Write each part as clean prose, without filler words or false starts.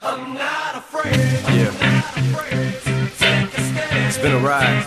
I'm not afraid. Yeah. It's been a ride.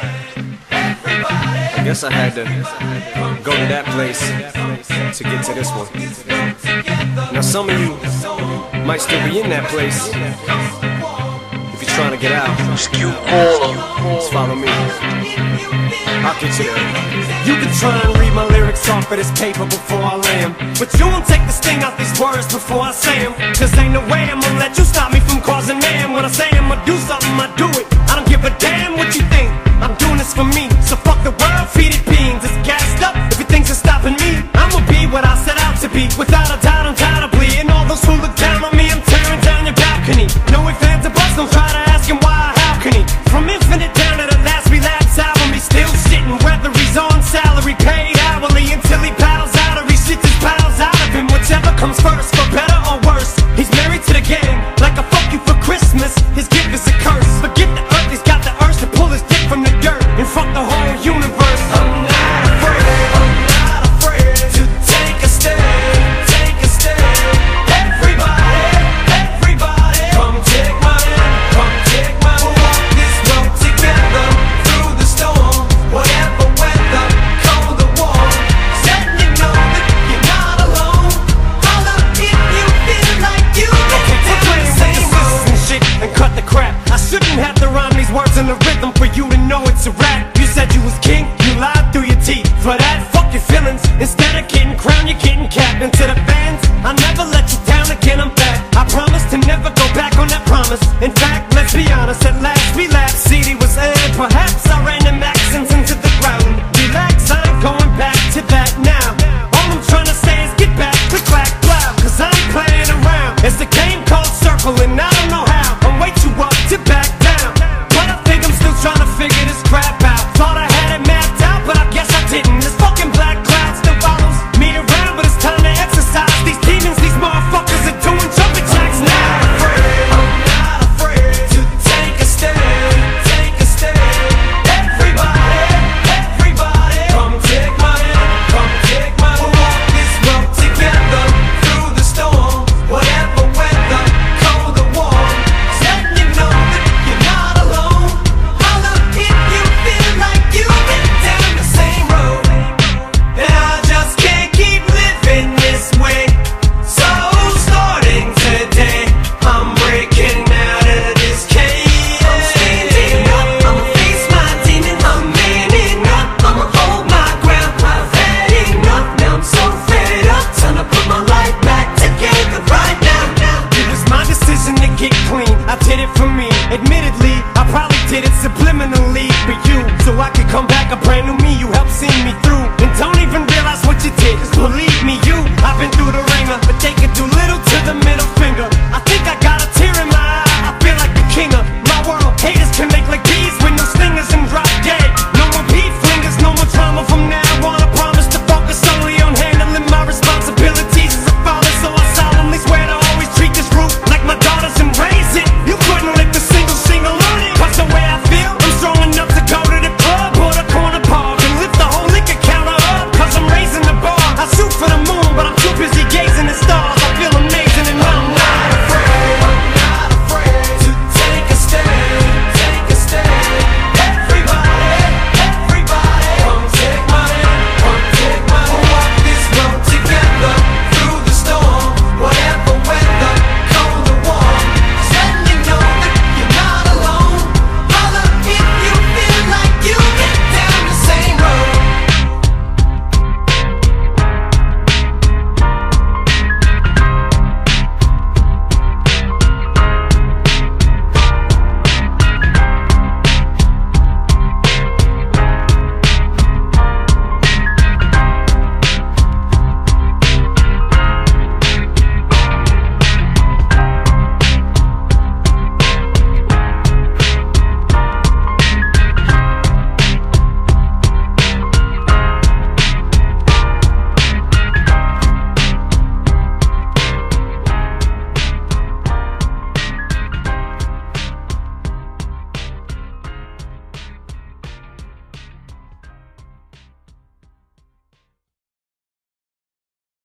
I guess I had to go to that place to get to this one. Now some of you might still be in that place. If you're trying to get out, just follow me. I'll get you there. You can try and read my lyrics off of this paper before I lay 'em, but you won't take the sting out these words before I say 'em. Cause ain't no way I'm gonna let you stop me from causing man. When I say I'm gonna do something, I do it. I don't give a damn what you think. I'm doing this for me. So fuck the world, feed it beans. It's gassed up. If you think it's stopping me, I'ma be what I set out to be. Without a doubt, undoubtedly. And all those who look down on me, I'm tearing down your balcony. No ifs, ands, or buts, don't try to ask him why or how can he. From Infinite down to the last relapse album, he's still shitting. Whether he's on salary, paid hourly, until he paddles out or he shits his pals out of him. Whichever comes first, for better or worse. He's married to the game, like a fuck you for Christmas. His gift is a curse. Forget the earth, he's got the urge to pull his dick from the dirt and fuck the whole universe. I'm not afraid to take a stand, take a stand. Everybody, come take my hand, come take my hand. Walk this road together through the storm, whatever weather, cold or warm. Said you know that you're not alone. Holla if you feel like you can do the same and shit and cut the crap. I shouldn't have to rhyme these words in the rhythm for you to know it's a rap. You said you was king, you lied through your teeth. For that, fuck your feelings. Instead of getting crowned, you're getting capped. And to the fans, I'll never let you down again, I'm back. I promise to never go back on that promise. In fact, let's be honest, at last we laughed. CD was aired, perhaps I ran them accents into the ground. Relax, I ain't going back to that now. All I'm trying to say is get back, click, clack, blow. Cause I ain't playing around. It's the game